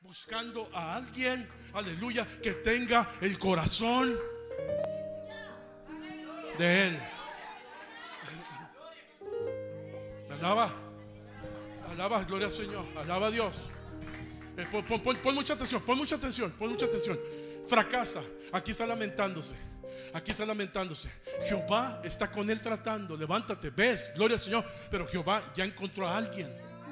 buscando a alguien, aleluya, que tenga el corazón de Él. Alaba, gloria al Señor, alaba a Dios. Pon mucha atención, pon mucha atención. Fracasa, aquí está lamentándose. Jehová está con él tratando. Levántate, ves, gloria al Señor. Pero Jehová ya encontró a alguien.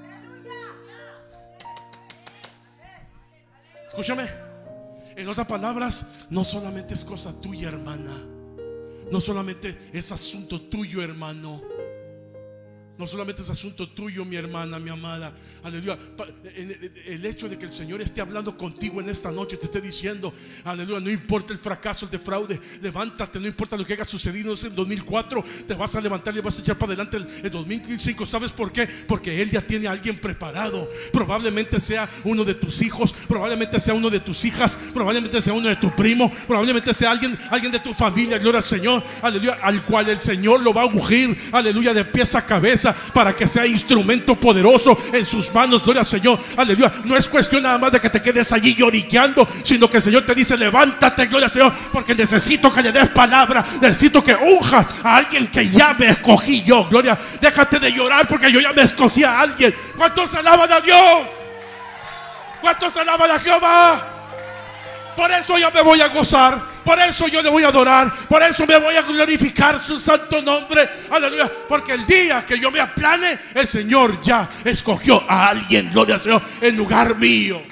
Escúchame. En otras palabras, no solamente es cosa tuya, hermana. No solamente es asunto tuyo, hermano. No solamente es asunto tuyo, mi hermana, mi amada. Aleluya. El hecho de que el Señor esté hablando contigo en esta noche, te esté diciendo, aleluya, no importa el fracaso, el defraude, levántate, no importa lo que haya sucedido en 2004, te vas a levantar y vas a echar para adelante el 2005. ¿Sabes por qué? Porque Él ya tiene a alguien preparado. Probablemente sea uno de tus hijos, probablemente sea uno de tus hijas, probablemente sea uno de tu primo, probablemente sea alguien de tu familia, gloria al Señor, aleluya, al cual el Señor lo va a ungir, aleluya, de pies a cabeza, para que sea instrumento poderoso en sus manos, gloria al Señor, aleluya. No es cuestión nada más de que te quedes allí lloriqueando, sino que el Señor te dice: levántate, gloria al Señor, porque necesito que le des palabra, necesito que unjas a alguien que ya me escogí yo, gloria. Déjate de llorar porque yo ya me escogí a alguien. ¿Cuántos alaban a Dios? ¿Cuántos alaban a Jehová? Por eso yo me voy a gozar, por eso yo le voy a adorar, por eso me voy a glorificar su santo nombre, aleluya. Porque el día que yo me aplane, el Señor ya escogió a alguien, gloria al Señor, en lugar mío.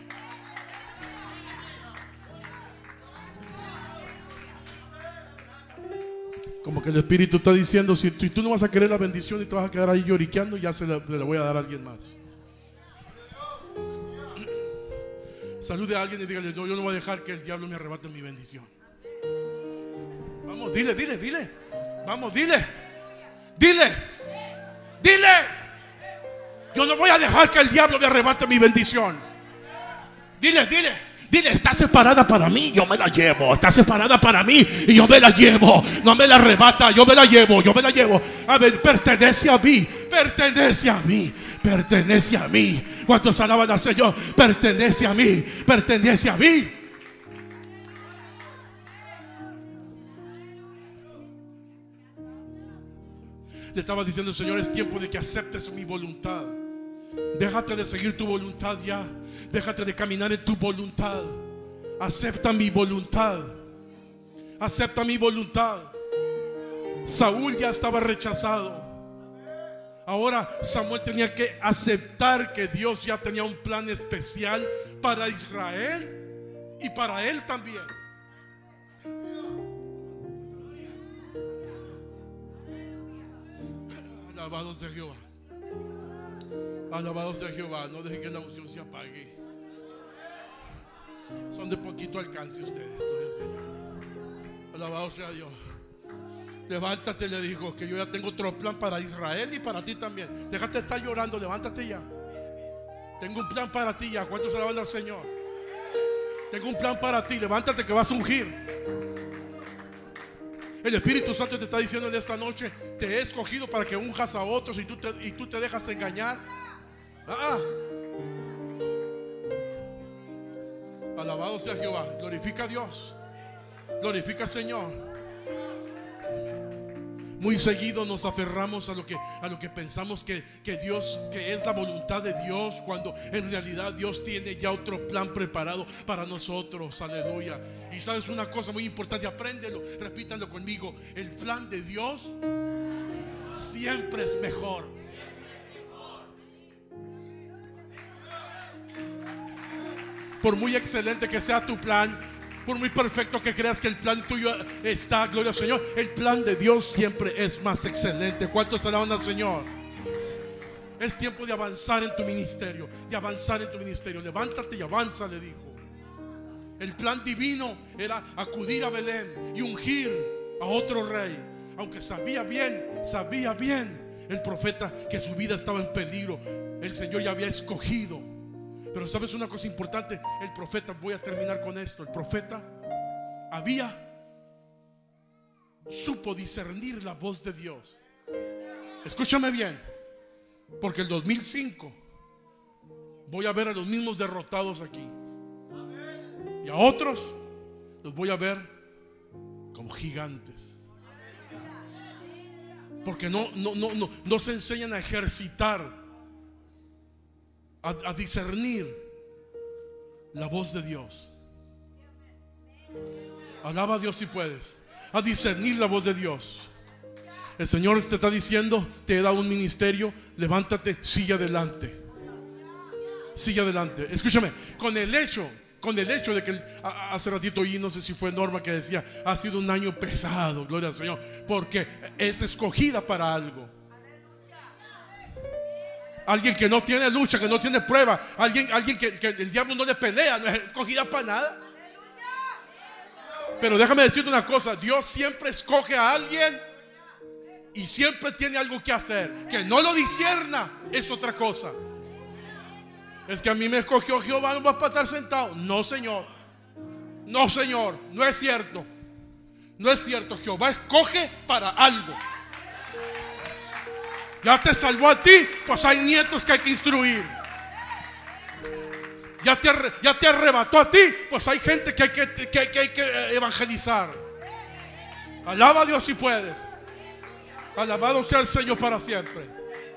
Como que el Espíritu está diciendo: si tú no vas a querer la bendición y te vas a quedar ahí lloriqueando, ya se la voy a dar a alguien más. Salude a alguien y dígale: no, yo no voy a dejar que el diablo me arrebate mi bendición. Vamos, dile. Vamos, dile. Yo no voy a dejar que el diablo me arrebate mi bendición. Dile, está separada para mí, yo me la llevo. Está separada para mí y yo me la llevo. No me la arrebata, yo me la llevo. A ver, pertenece a mí. ¿Cuántos alaban al Señor? Pertenece a mí. Le estaba diciendo el Señor: es tiempo de que aceptes mi voluntad. Déjate de seguir tu voluntad ya. Déjate de caminar en tu voluntad. Acepta mi voluntad. Saúl ya estaba rechazado. Ahora Samuel tenía que aceptar que Dios ya tenía un plan especial para Israel y para él también. Alabado sea Jehová. No dejen que la unción se apague. Son de poquito alcance ustedes, gloria al Señor. Alabado sea Dios. Levántate, le dijo, que yo ya tengo otro plan para Israel y para ti también. Déjate de estar llorando, levántate ya. Tengo un plan para ti ya. ¿Cuántos alaban al Señor? Tengo un plan para ti, levántate que vas a ungir. El Espíritu Santo te está diciendo en esta noche: te he escogido para que unjas a otros y tú te dejas engañar. Alabado sea Jehová. Glorifica a Dios. Glorifica al Señor. Muy seguido nos aferramos a lo que pensamos que Dios, que es la voluntad de Dios, cuando en realidad Dios tiene ya otro plan preparado para nosotros. Aleluya. Y sabes una cosa muy importante, apréndelo, repítalo conmigo: el plan de Dios siempre es mejor. Por muy excelente que sea tu plan, por muy perfecto que creas que el plan tuyo está, gloria al Señor, el plan de Dios siempre es más excelente. ¿Cuántos alaban al Señor? Es tiempo de avanzar en tu ministerio, Levántate y avanza, le dijo. El plan divino era acudir a Belén y ungir a otro rey, aunque sabía bien el profeta que su vida estaba en peligro. El Señor ya había escogido. Pero sabes una cosa importante, el profeta, voy a terminar con esto, el profeta supo discernir la voz de Dios. Escúchame bien, porque el 2005 voy a ver a los mismos derrotados aquí. Y a otros los voy a ver como gigantes. Porque no se enseñan a ejercitar, a discernir la voz de Dios. Alaba a Dios si puedes. A discernir la voz de Dios. El Señor te está diciendo: te he dado un ministerio, levántate, sigue adelante. Sigue adelante. Escúchame, con el hecho de que hace ratito oí, no sé si fue Norma que decía, ha sido un año pesado, gloria al Señor, porque es escogida para algo. Alguien que no tiene lucha, que no tiene prueba, alguien que el diablo no le pelea, no es escogida para nada. Pero déjame decirte una cosa: Dios siempre escoge a alguien y siempre tiene algo que hacer. Que no lo discierna es otra cosa. Es que a mí me escogió Jehová, no vas para estar sentado. No, Señor. No, Señor, no es cierto. No es cierto. Jehová escoge para algo. Ya te salvó a ti, pues hay nietos que hay que instruir. Ya te arrebató a ti, pues hay gente que hay que evangelizar. Alaba a Dios si puedes. Alabado sea el Señor para siempre.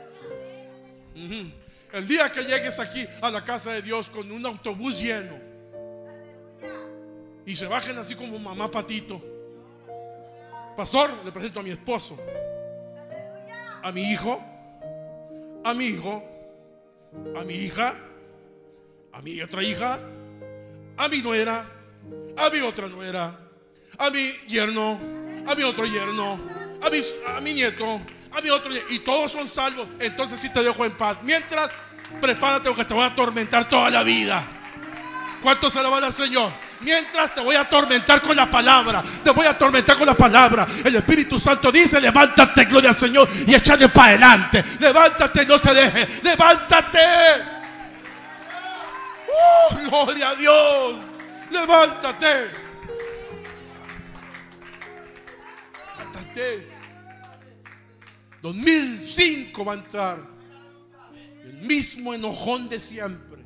El día que llegues aquí a la casa de Dios con un autobús lleno y se bajen así como mamá patito: pastor, le presento a mi esposo, a mi hijo, a mi hijo, a mi hija, a mi otra hija, a mi nuera, a mi otra nuera, a mi yerno, a mi otro yerno, a mi nieto, a mi otro, y todos son salvos. Entonces sí te dejo en paz. Mientras, prepárate porque te voy a atormentar toda la vida. ¿Cuántos alaban al Señor? Mientras te voy a atormentar con la palabra. Te voy a atormentar con la palabra. El Espíritu Santo dice: levántate, gloria al Señor, y échale para adelante. Levántate, no te dejes. Levántate. Gloria a Dios. Levántate. Levántate. 2005 va a entrar. El mismo enojón de siempre.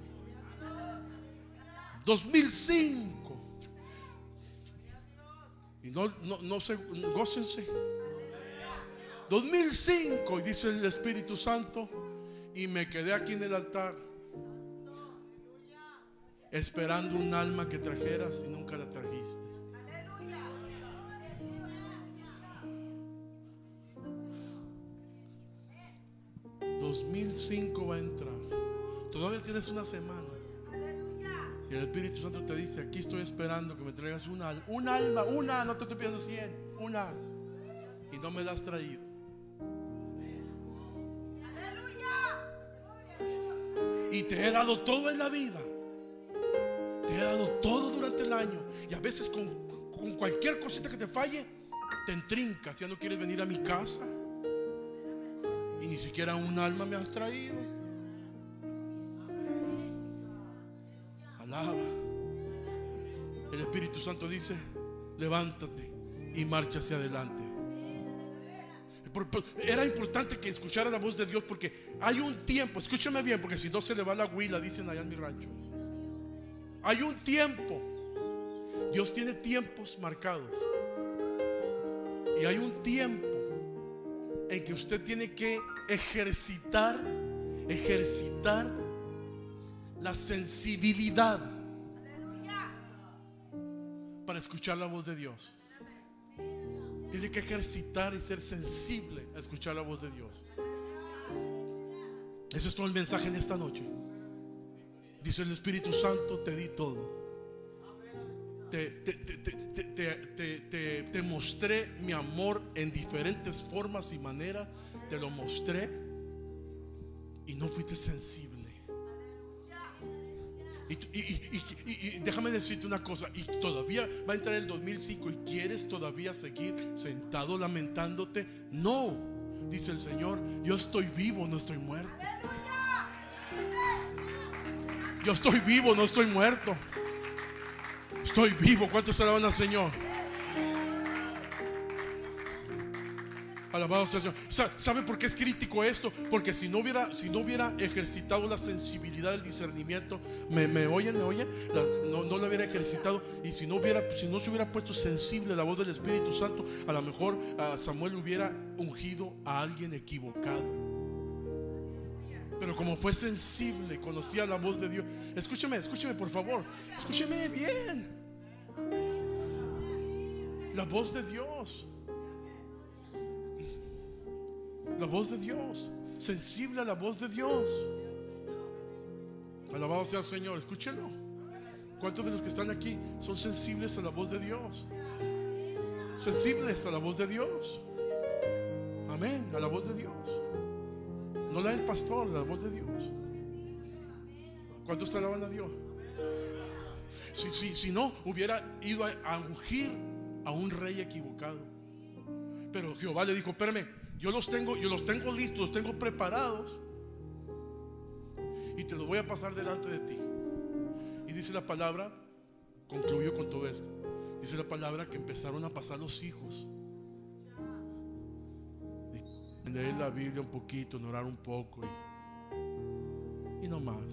2005. Y no se gócense. 2005. Y dice el Espíritu Santo: y me quedé aquí en el altar esperando un alma que trajeras y nunca la trajiste. 2005 va a entrar. Todavía tienes una semana. Y el Espíritu Santo te dice: aquí estoy esperando que me traigas un alma, una, no te estoy pidiendo 100, una. Y no me la has traído. Y te he dado todo en la vida. Te he dado todo durante el año. Y a veces con cualquier cosita que te falle, te entrincas. Ya no quieres venir a mi casa. Y ni siquiera un alma me has traído. Alaba. El Espíritu Santo dice: levántate y marcha hacia adelante. Era importante que escuchara la voz de Dios, porque hay un tiempo, escúchame bien, porque si no se le va la huila, dicen allá en mi rancho. Hay un tiempo. Dios tiene tiempos marcados. Y hay un tiempo en que usted tiene que ejercitar la sensibilidad para escuchar la voz de Dios. Tiene que ejercitar y ser sensible a escuchar la voz de Dios. Ese es todo el mensaje en esta noche. Dice el Espíritu Santo: te di todo. Te mostré mi amor en diferentes formas y maneras. Te lo mostré y no fuiste sensible. Y déjame decirte una cosa: y todavía va a entrar el 2005 y quieres todavía seguir sentado lamentándote. No, dice el Señor: yo estoy vivo, no estoy muerto. Yo estoy vivo, no estoy muerto. Estoy vivo. ¿Cuántos alaban al Señor? Alabado sea el Señor. ¿Sabe por qué es crítico esto? Porque si no hubiera ejercitado la sensibilidad del discernimiento, ¿me oyen? No lo hubiera ejercitado. Y si no se hubiera puesto sensible a la voz del Espíritu Santo, a lo mejor Samuel hubiera ungido a alguien equivocado. Pero como fue sensible, conocía la voz de Dios. Escúcheme por favor. Escúcheme bien. La voz de Dios. La voz de Dios, sensible a la voz de Dios. Alabado sea el Señor, escúchenlo. ¿Cuántos de los que están aquí son sensibles a la voz de Dios? Sensibles a la voz de Dios. Amén, a la voz de Dios. No la del pastor, la voz de Dios. ¿Cuántos se alaban a Dios? Si no, hubiera ido a ungir a un rey equivocado. Pero Jehová le dijo: espérame, yo los tengo listos, los tengo preparados, y te los voy a pasar delante de ti. Y dice la palabra, concluyo con todo esto, dice la palabra que empezaron a pasar los hijos, leer la Biblia un poquito, orar un poco y no más.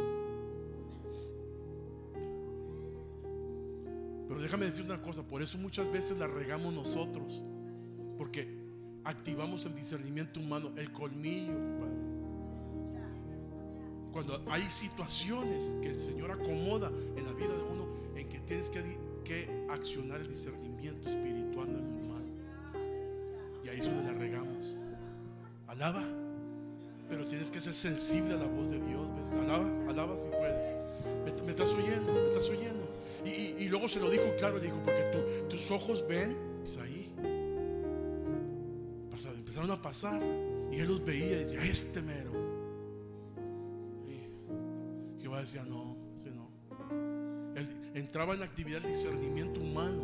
Pero déjame decir una cosa, por eso muchas veces la regamos nosotros, porque activamos el discernimiento humano, el colmillo, compadre. Cuando hay situaciones que el Señor acomoda en la vida de uno, en que tienes que accionar el discernimiento espiritual del humano, y ahí es donde la regamos. Alaba, pero tienes que ser sensible a la voz de Dios, ¿ves? Alaba si puedes. ¿Me estás oyendo? ¿Me estás oyendo? Y luego se lo dijo claro, le dijo: porque tus ojos ven, Isaí. Empezaron a pasar y él los veía y decía: este mero. Y Jehová decía: no, ese no. Él entraba en la actividad del discernimiento humano,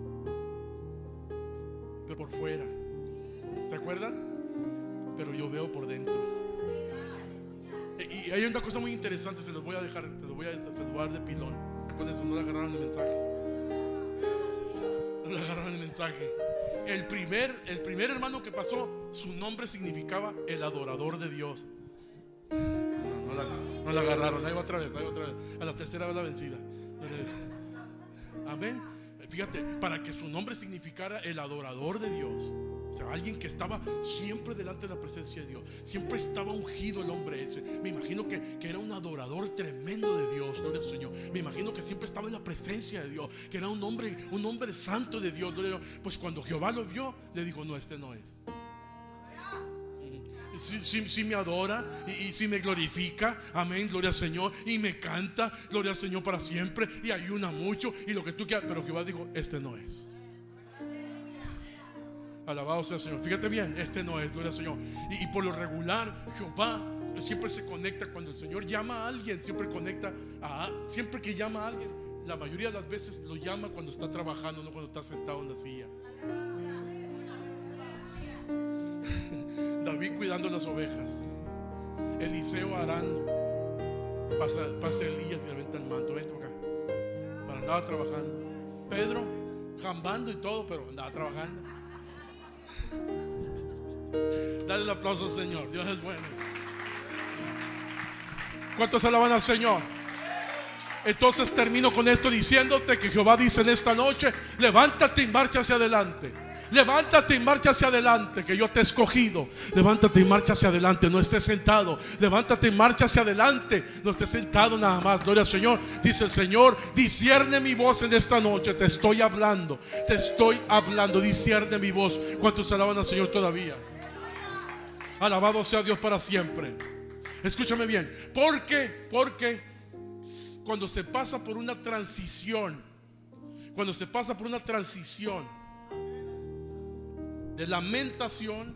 pero por fuera. ¿Se acuerdan? Pero yo veo por dentro. Y hay una cosa muy interesante, se los voy a dejar, se los voy a dar de pilón. Con eso no le agarraron el mensaje. No le agarraron el mensaje. El primer hermano que pasó, su nombre significaba el adorador de Dios. No la agarraron. Ahí va otra vez. A la tercera va la vencida. Amén. Fíjate, para que su nombre significara el adorador de Dios, o sea, alguien que estaba siempre delante de la presencia de Dios, siempre estaba ungido el hombre ese. Me imagino que era un adorador tremendo de Dios, gloria al Señor. Me imagino que siempre estaba en la presencia de Dios, que era un hombre santo de Dios. Pues cuando Jehová lo vio, le dijo: no, este no es. Si me adora y si me glorifica, amén, gloria al Señor, y me canta, gloria al Señor para siempre, y ayuna mucho y lo que tú quieras, pero Jehová dijo: este no es. Alabado sea el Señor. Fíjate bien, este no es, gloria al Señor. Y por lo regular, Jehová siempre se conecta cuando el Señor llama a alguien, siempre que llama a alguien, la mayoría de las veces lo llama cuando está trabajando, no cuando está sentado en la silla. David cuidando las ovejas, Eliseo arando, pasa Elías y le aventa el manto: vente acá. Para andaba trabajando. Pedro jambando y todo, pero andaba trabajando. Dale el aplauso al Señor. Dios es bueno. ¿Cuántos alaban al Señor? Entonces termino con esto diciéndote que Jehová dice en esta noche: levántate y marcha hacia adelante. Levántate y marcha hacia adelante, que yo te he escogido. Levántate y marcha hacia adelante, no estés sentado. Levántate y marcha hacia adelante, no estés sentado nada más. Gloria al Señor. Dice el Señor: discierne mi voz en esta noche. Te estoy hablando, discierne mi voz. ¿Cuántos alaban al Señor todavía? Alabado sea Dios para siempre. Escúchame bien, porque cuando se pasa por una transición, de lamentación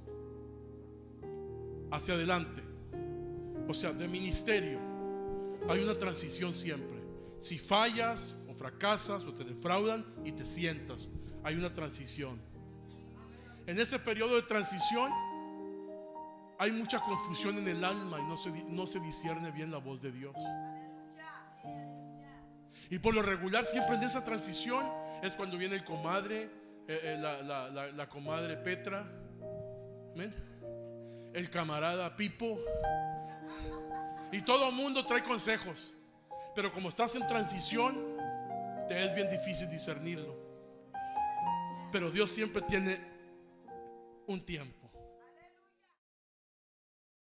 hacia adelante, o sea, de ministerio, hay una transición siempre. Si fallas o fracasas o te defraudan y te sientas, hay una transición. En ese periodo de transición hay mucha confusión en el alma y no se discierne bien la voz de Dios. Y por lo regular, siempre en esa transición es cuando viene el comadre, la comadre Petra, Amén. El camarada Pipo. Y todo el mundo trae consejos, pero como estás en transición, te es bien difícil discernirlo. Pero Dios siempre tiene un tiempo.